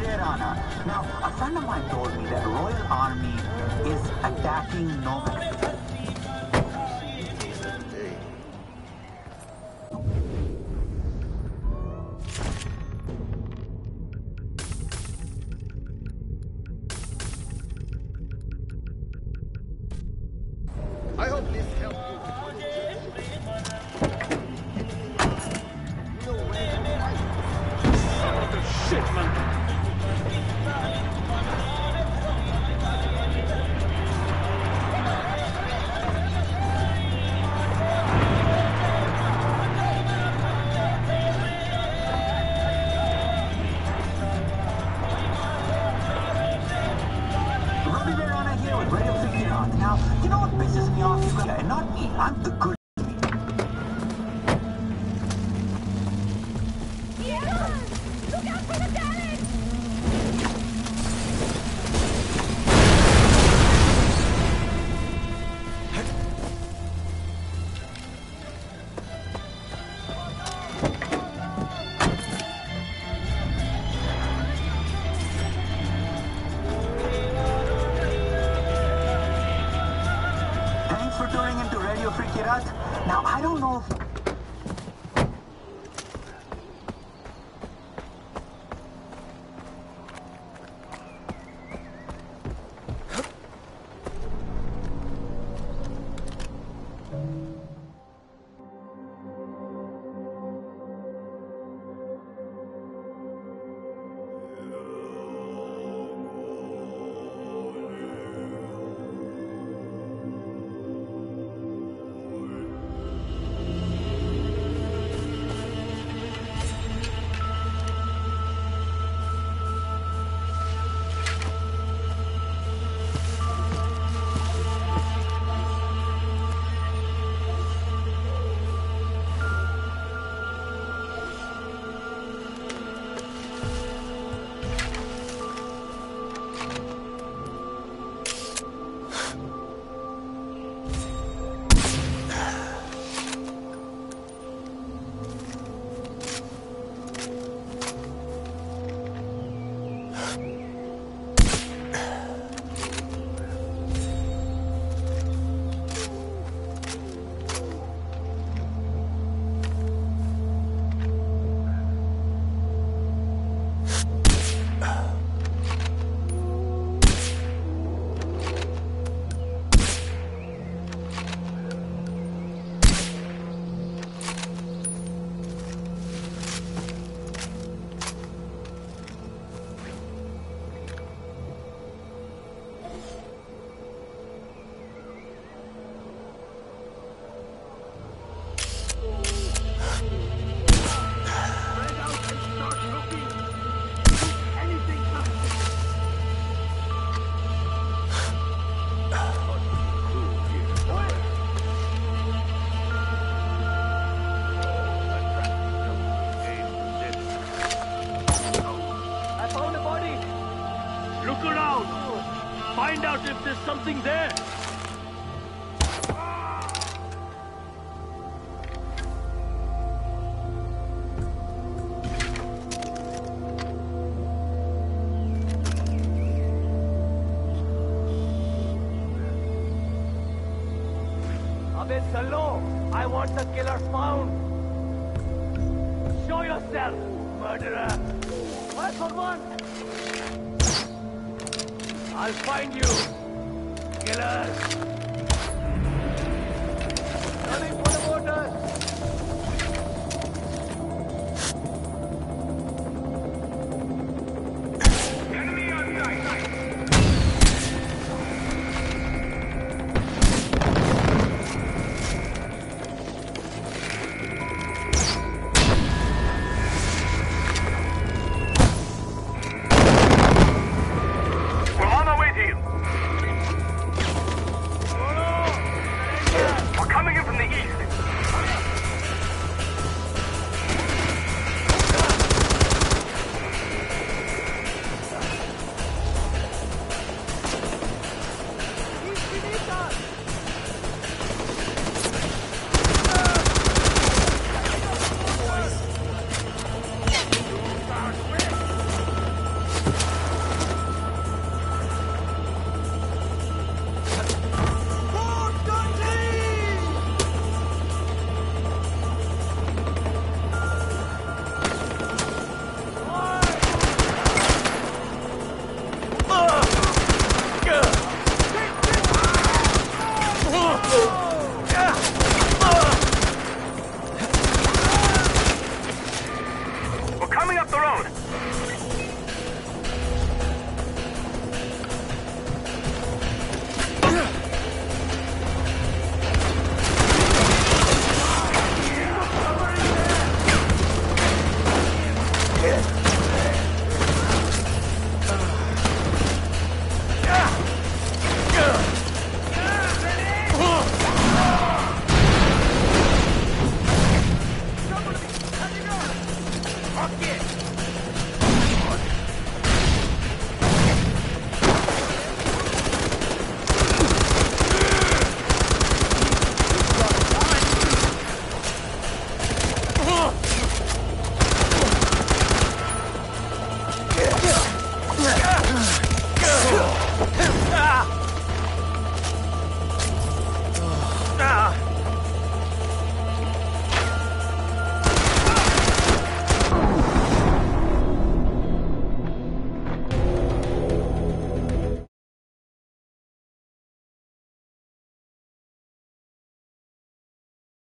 there, Anna. Now, a friend of mine told me that Royal Army is attacking Nomad. I hope this helps you. Shit, man! Ruby Verona here with Radio Free Iran. Now, you know what pisses me off? And not me. I'm the good. Look out for the damage! Thanks for tuning into Radio Free Kirat. Now, I don't know if... Look around! Find out if there's something there! Abe Sallo, I want the killers found. Show yourself, murderer. One for one. I'll find you, killers. Running for the borders. Enemy on sight. We're coming in from the east! road.